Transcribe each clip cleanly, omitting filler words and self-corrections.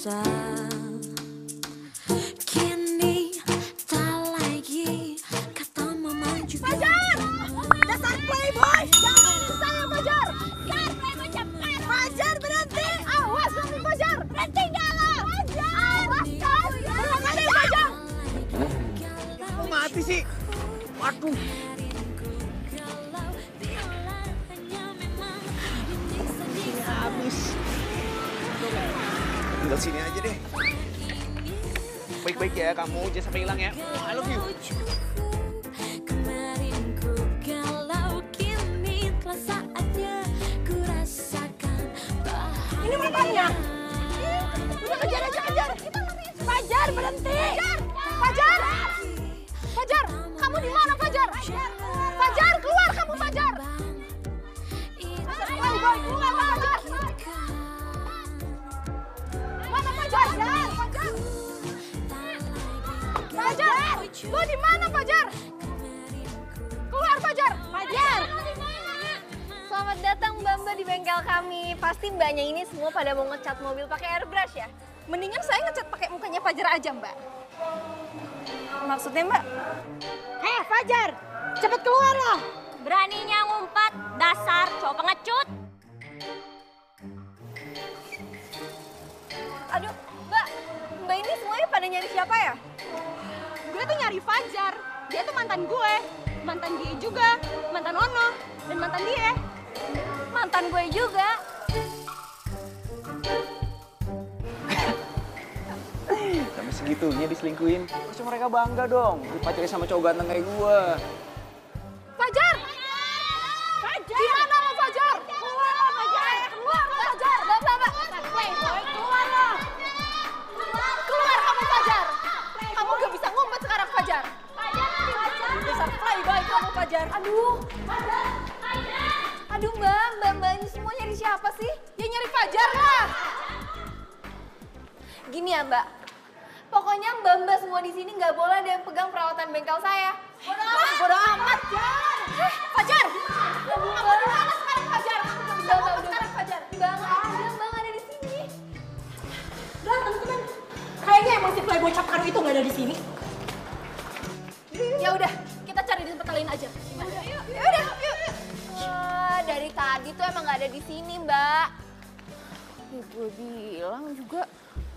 rasa. Kini tak lagi kata mama juga. Fajar! Dasar playboy! Jangan saya Fajar! Fajar, playboy cepat! Fajar berhenti! Awas kamu Fajar! Berhenti gak lo? Fajar! Awas kan! Berhenti Fajar! Kok mati sih? Waduh. Habis. Tinggal sini aja deh. Baik-baik ya kamu, jangan sampai hilang ya. I love you. Kemarin ku galau, kini telah saatnya ku rasakan bahagia. Ini matanya! Udah kejar aja, kejar! Fajar berhenti! Fajar! Fajar! Kamu di mana Fajar? Fajar keluar kamu Fajar! Playboy keluar Fajar! Mana Fajar? Fajar! Fajar! Lo di mana Fajar? Keluar Fajar! Fajar! Selamat datang Mbak-mbak di bengkel kami. Pasti mbaknya ini semua pada mau ngecat mobil pakai airbrush ya? Mendingan saya ngecat pakai mukanya Fajar aja Mbak. Maksudnya Mbak? Hei Fajar! Cepet keluar loh! Beraninya ngumpat, dasar cowok pengecut. Aduh, Mbak ini semuanya pada nyari siapa ya? Gue tuh nyari Fajar. Dia tuh mantan gue. Mantan dia juga. Mantan Ono. Dan mantan dia. Mantan gue juga. Sampai segitunya diselingkuhin. Harusnya mereka bangga dong. Dipacarin sama cowok ganteng kayak gue. Fajar! Fajar! Di mana lo Fajar? Keluar lo Fajar! Keluar lo Fajar! Mbak. Playboy, keluar lo! Keluar kamu Fajar! Kamu gak bisa ngumpet sekarang Fajar! Besar playboy kamu Fajar! Aduh! Aduh Mbak ini semua nyari siapa sih? Ya nyari Fajar lah! Gini ya Mbak, pokoknya mbak-mbak semua di sini nggak boleh ada yang pegang perawatan bengkel saya. Bodo amat! Fajar! Kamu di mana sekarang Fajar? Kamu gak bisa ngumpet sekarang Fajar! Mbak nggak ada di sini. Udah teman-teman, kayaknya emang si playboy cap karu itu nggak ada di sini. Ya udah, kita cari di tempat lain aja. Ya udah, yuk. Dari tadi tuh emang nggak ada di sini Mbak. Gue bilang juga.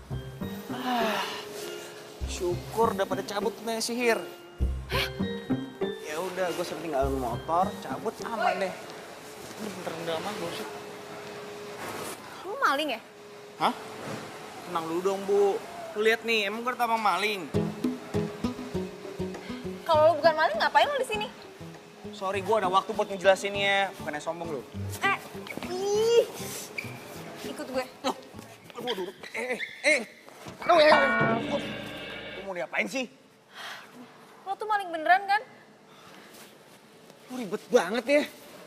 Syukur udah pada cabut nih sihir. Ya udah, gue sering tinggalin motor, cabut aman deh. Ini bentar dalam gue sih. Lu maling ya? Hah? Tenang dulu dong, Bu. Lu lihat nih, emang gue tamang maling. Kalau lu bukan maling ngapain lu di sini? Sorry, gue ada waktu buat ngejelasinnya. Bukannya sombong lu. Ih. Ikut gue. Aduh, duduk. Aduh, lu mau diapain sih? Lo tuh maling beneran kan? Lu ribet banget ya.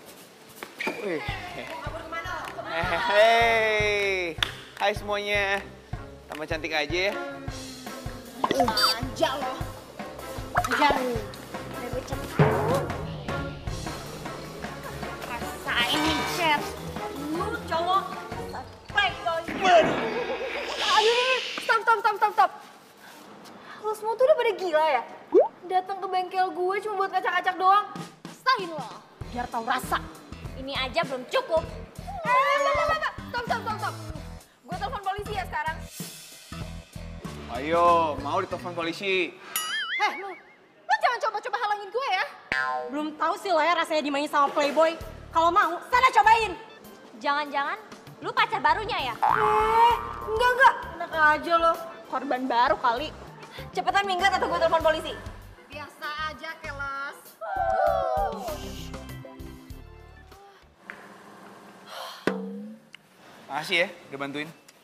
Hei, hai semuanya. Tambah cantik aja ya. Manja loh. Fajar. Gue cepet. Rasain nih, Chef. Lu cowok playboy. Aduh, stop. Lo semua tuh udah pada gila ya? Datang ke bengkel gue cuma buat ngacak-ngacak doang. Rasain lo, biar tahu rasa. Ini aja belum cukup. Stop. Gue telepon polisi ya sekarang. Ayo, mau ditelepon polisi. Lu jangan coba-coba halangin gue ya. Belum tahu sih lo ya rasanya dimainin sama playboy. Kalau mau, sana cobain. Jangan-jangan lu pacar barunya ya? Enggak. Enak aja lo, korban baru kali. Cepetan minggat atau gue telepon polisi. Biasa aja, keles. Makasih ya, udah bantuin.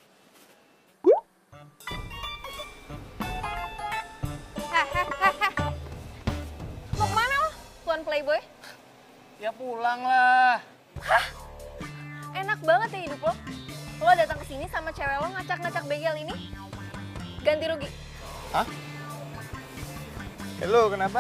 Mau kemana lo, Tuan Playboy? Ya pulang lah. Enak banget ya hidup lo. Lo datang ke sini sama cewek lo ngacak-ngacak bengkel ini. Ganti rugi. Hah? Halo, kenapa?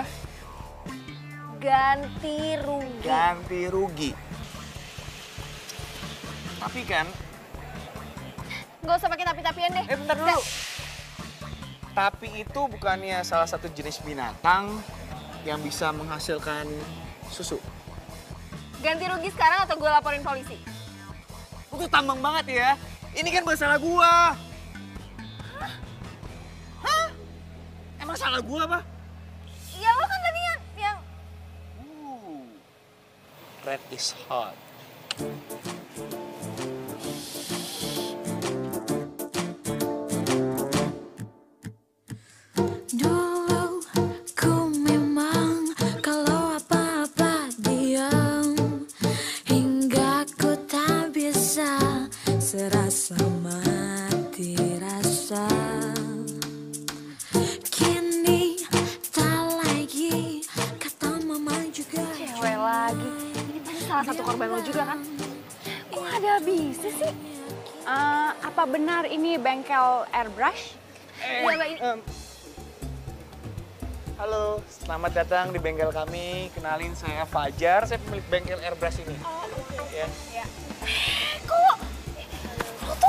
Ganti rugi. Ganti rugi. Tapi kan, Gak usah pakai tapi-tapian deh. Bentar dulu. Tapi itu bukannya salah satu jenis binatang yang bisa menghasilkan susu. Ganti rugi sekarang atau gue laporin polisi? Lu tuh tambang banget ya. Ini kan masalah gua. Hah? Emang salah gua apa? Ya lo kan tadi yang... Red is hot. Dulu ku memang kalau apa-apa diam, hingga ku tak bisa serasa mati rasa. Kini tak lagi, kata mama juga. Cewek lagi. Ini pasti salah satu korban lo juga kan? Kok gak ada habisnya sih? Apa benar ini bengkel airbrush? Iya, Mbak, ini... Halo, selamat datang di bengkel kami. Kenalin, saya Fajar, saya pemilik bengkel airbrush ini. Ya. Kok? Lo tuh...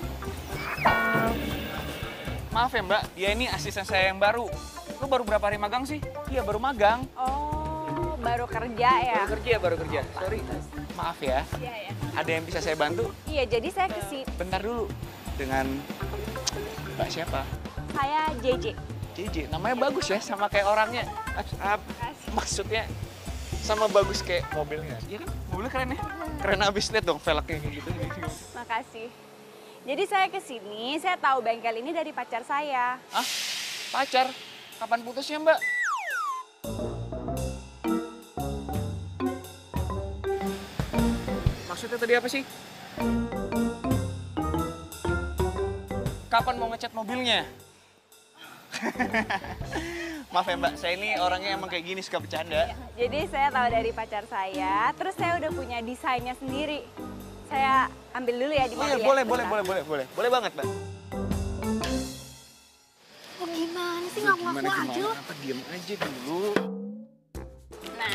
Maaf ya Mbak, dia ini asisten saya yang baru. Lu baru berapa hari magang sih? Iya, baru magang. Oh, baru kerja ya? Baru kerja. Sorry, maaf ya. Iya, ya. Ada yang bisa saya bantu? Iya, jadi saya kesini. Bentar dulu. Dengan Mbak siapa? Saya JJ. JJ, namanya bagus ya, sama kayak orangnya. Maksudnya sama bagus kayak mobilnya. Iya kan? Mobilnya keren ya? Keren abis, lihat dong velgnya kayak gitu. Makasih. Jadi saya kesini, saya tahu bengkel ini dari pacar saya. Ah, pacar? Kapan putusnya Mbak? Maksudnya tadi apa sih? Kapan mau ngecat mobilnya? Maaf ya Mbak, saya ini orangnya emang kayak gini, suka bercanda. Jadi saya tahu dari pacar saya, terus saya udah punya desainnya sendiri. Saya ambil dulu ya di Oh iya, mobil. boleh banget Mbak. Lo gimana sih ngaku-ngaku aja lo? Apa diem aja dulu. Nah,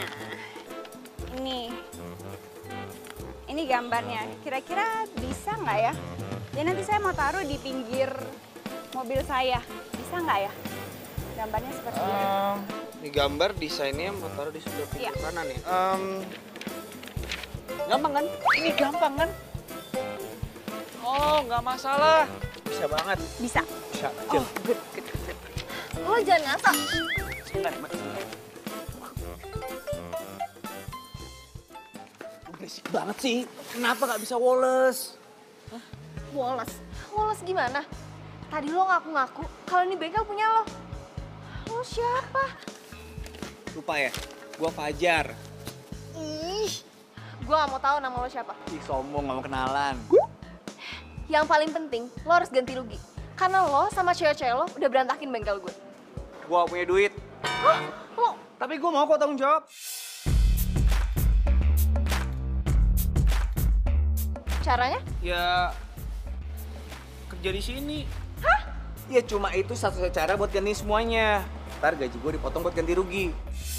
ini gambarnya. Kira-kira bisa nggak ya? Ya nanti saya mau taruh di pinggir mobil saya. Bisa nggak ya? Gambarnya seperti ini. Ini gambar desainnya mau taruh di sebelah pinggir Iya. kanan ya. Gampang kan? Ini gampang kan? Oh, nggak masalah. Bisa banget. Bisa. Bisa. Oh, good. Lo jangan ngasal. Sebentar, Mbak. Berisik banget sih. Kenapa nggak bisa woles? Woles. Woles gimana? Tadi lo ngaku-ngaku kalau ini bengkel punya lo. Lo siapa? Lupa ya? Gua Fajar. Ih, gue gak mau tahu nama lo siapa. Ih, sombong, nggak mau kenalan. Yang paling penting, lo harus ganti rugi. Karena lo sama cewek-cewek lo udah berantakin bengkel gue. Gua nggak punya duit. Hah? Lo? Tapi gua mau kok tanggung jawab. Caranya? Ya, kerja di sini. Hah? Ya cuma itu satu cara buat ganti semuanya. Ntar gaji gue dipotong buat ganti rugi.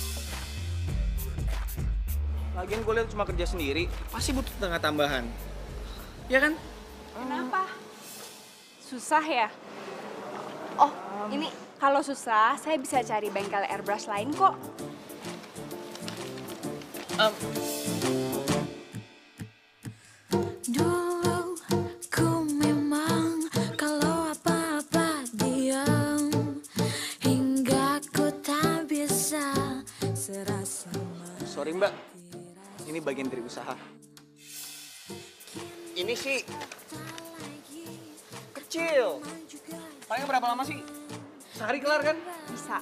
Lagian gue lihat cuma kerja sendiri, pasti butuh tenaga tambahan. Ya kan? Kenapa? Susah ya? Oh, ini Kalau susah, saya bisa cari bengkel airbrush lain kok. Dulu ku memang kalau apa-apa diam, hingga ku tak bisa serasa Sorry Mbak, ini bagian dari usaha. Ini sih kecil. Paling berapa lama sih? Sehari kelar kan? Bisa.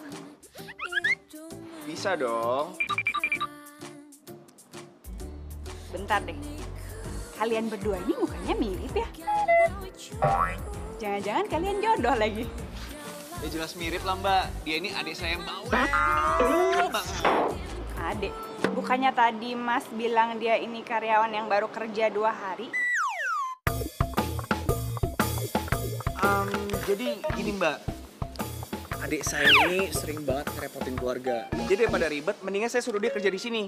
Bisa dong. Bentar deh. Kalian berdua ini mukanya mirip ya? Jangan-jangan kalian jodoh lagi. Ya jelas mirip lah Mbak. Dia ini adik saya yang bawel banget. Adek, bukannya tadi Mas bilang dia ini karyawan yang baru kerja 2 hari? Jadi gini Mbak, adik saya ini sering banget ngerepotin keluarga. Jadi daripada ribet, mendingan saya suruh dia kerja di sini.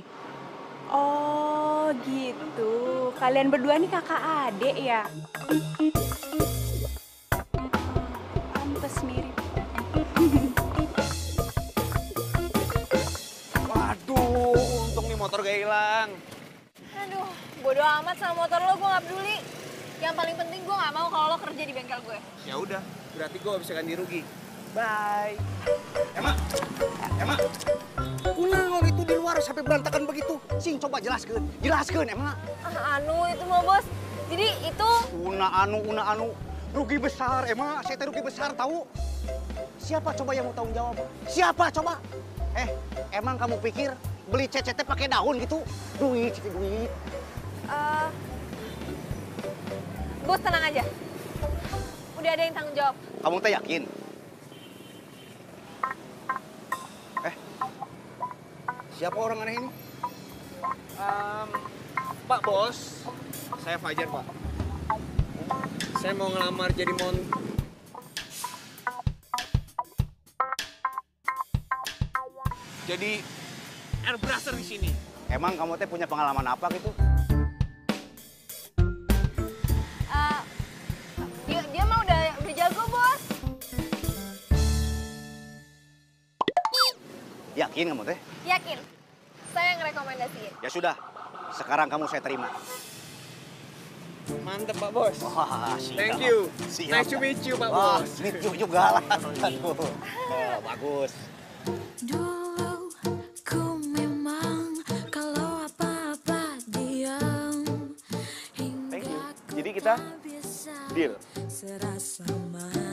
Oh gitu, kalian berdua nih kakak adik ya? hilang. Aduh, bodo amat sama motor lo, gue gak peduli. Yang paling penting gue gak mau kalau lo kerja di bengkel gue. Ya udah, berarti gue bisa ganti rugi. Bye. Emang, kunaon itu di luar sampai berantakan begitu? Sing coba jelaskan emang. Anu itu mah bos, jadi itu... Una anu, rugi besar emang, saya teh rugi besar tahu. Siapa coba yang mau tanggung jawab? Siapa coba? Emang kamu pikir beli CCT pakai daun gitu? Duit. Bos tenang aja, udah ada yang tanggung jawab. Kamu teh yakin? Siapa orang aneh ini? Pak Bos, saya Fajar Pak. Saya mau ngelamar jadi jadi airbrusher di sini. Emang kamu teh punya pengalaman apa gitu? Dia mah udah jago bos. Yakin kamu teh? Yakin, saya yang rekomendasiin. Ya sudah, sekarang kamu saya terima. Mantep Pak Bos. Wah, siap. Thank you. Siap. Nice to meet you Pak Wah, Bos. meet you juga lah. Aduh, bagus. Dulu ku memang kalau apa-apa diam Thank you. hingga ku Jadi kita tak bisa deal. serasa